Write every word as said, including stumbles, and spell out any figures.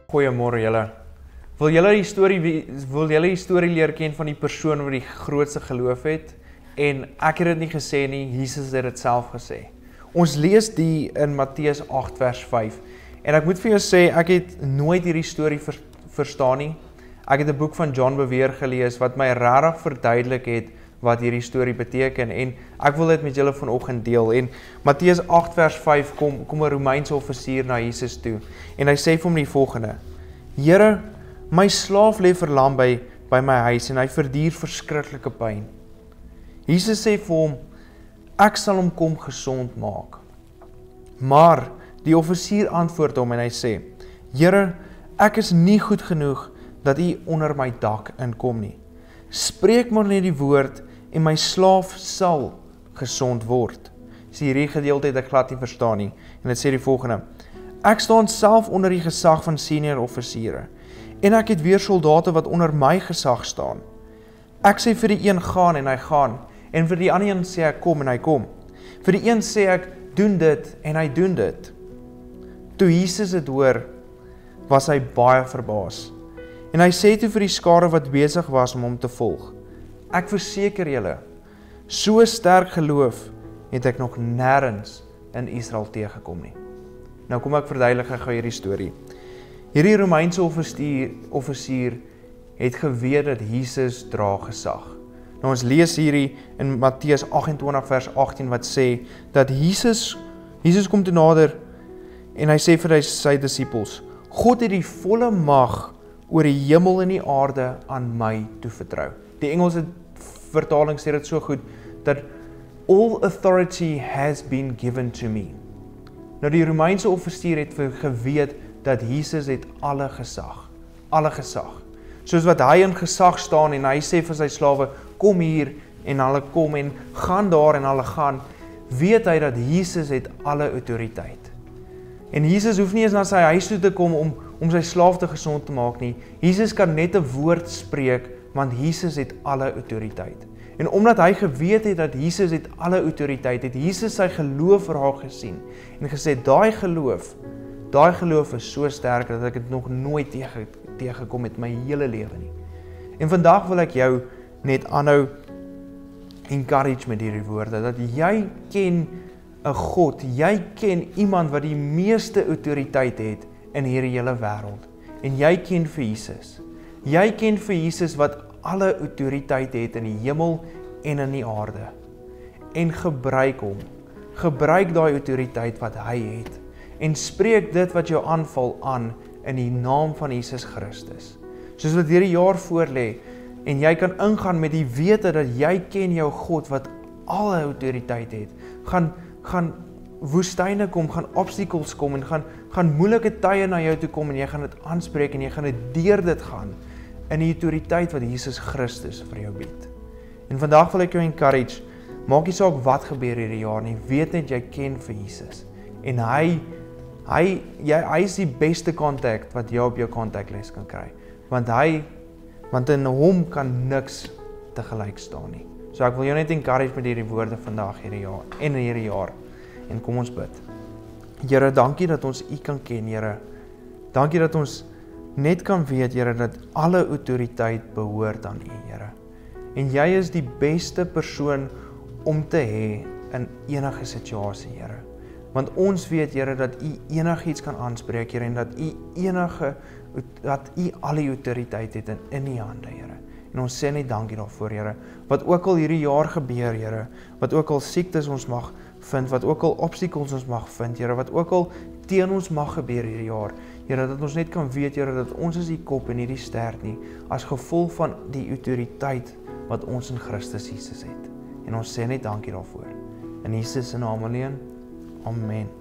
Goeiemôre julle. Wil julle die storie wil julle die storie leer ken van die persoon wat die grootste geloof het? En ek het dit nie gesê nie, Jesus het dit self gesê. Ons lees die in Matteus agt vers vyf. En ek moet vir jou sê, ek het nooit hierdie storie ver, verstaan nie. Ek het 'n boek van John Bevere gelees wat my regtig verduidelik het wat hierdie storie beteken en ek wil dit met julle vanoggend deel. En Matteus agt vers vyf kom kom 'n Romeinse offisier na Jesus toe en hy sê vir hom die volgende: Here, my slaaf lê verlam by by my huis en hy verduur verskriklike pyn. Jesus sê vir hom: Ek sal hom kom gesond maak. Maar die offisier antwoord hom en hy sê: Here, ek is nie goed genoeg dat u onder my dak inkom nie. Spreek maar net die woord en my slaaf sal gesond word. Dis hierdie gedeelte het ek glad nie verstaan nie. En dit sê die volgende: Ek staan self onder die gesag van senior offisiere en ek het weer soldate wat onder my gesag staan. Ek sê vir die een gaan en hy gaan en vir die ander een sê ek kom en hy kom. Vir die een sê ek doen dit en hy doen dit. Toe Jesus dit hoor, was hy baie verbaas. En hy sê toe vir die skare wat besig was om hom te volg: Ek verseker julle, so sterk geloof het ek nog nêrens in Israel teëgekom nie. Nou kom ek verduidelik gou hierdie storie. Hierdie Romeinse offisier, offisier het geweet dat Jesus dra gesag. Nou ons lees hierdie in Matteus agt en twintig vers agttien wat sê dat Jesus Jesus kom toe nader en hy sê vir sy disippels: God het die volle mag oor die hemel en die aarde aan my toevertrou. Die Engelse vertaling sê dit so goed dat all authority has been given to me. Nou die Romeinse offisier het geweet dat Jesus het alle gesag, alle gesag. Soos wat hy in gesag staan en hy sê vir sy slawe: kom hier en hulle kom en gaan daar en hulle gaan, weet hy dat Jesus het alle autoriteit. En Jesus hoef nie eens na sy huis toe te kom om om sy slaaf te gesond te maak nie. Jesus kan net 'n woord spreek, want Jesus het alle autoriteit. En omdat hy geweet het dat Jesus het alle autoriteit, het Jesus sy geloof vir haar gesien en gesê: daai geloof, daai geloof is so sterk dat ek dit nog nooit tegen teëgekom het my hele lewe nie. En vandag wil ek jou net aanhou encourage met hierdie woorde, dat jy ken 'n God, jy ken iemand wat die meeste autoriteit het in hierdie hele wêreld. En jy ken vir Jesus. Jy ken vir Jesus wat alle autoriteit het in die hemel en in die aarde. En gebruik hom. Gebruik daai autoriteit wat hy het. En spreek dit wat jou aanval aan in die naam van Jesus Christus. Soos wat hierdie jaar voorlê en jy kan ingaan met die wete dat jy ken jou God wat alle autoriteit het. Gaan gaan woestyne kom, gaan obstacles kom en gaan gaan moeilike tye na jou toe kom en jy gaan dit aanspreek en jy gaan dit deur dit gaan in die autoriteit wat Jesus Christus vir jou bied. En vandag wil ek jou encourage, maak nie saak wat gebeur hierdie jaar nie, weet net jy ken vir Jesus. En hy hy jy hy is die beste kontak wat jy op jou kontakles kan kry. Want hy want in hom kan niks te gelyk staan nie. So ek wil jou net encourage met hierdie woorde vandag hierdie jaar en in hierdie jaar. En kom ons bid. Here, dankie dat ons U kan ken, Here. Dankie dat ons net kan weet, Here, dat alle autoriteit behoort aan U, Here. En jy is die beste persoon om te hê in enige situasie, Here. Want ons weet, Here, dat U enigiets kan aanspreek, Here, en dat U enige dat U al die autoriteit het in in U hande, Here. En ons sê net dankie daarvoor, Here. Wat ook al hierdie jaar gebeur, Here, wat ook al siektes ons mag vind, wat ook al obstacles ons mag vind, Here, wat ook al teen ons mag gebeur hierdie jaar, Here, dat ons net kan weet, Here, dat ons is die kop en nie die stert nie, as gevolg van die autoriteit wat ons in Christus Jesus het. En ons sê net dankie daarvoor. In Jesus se naam alleen. Amen.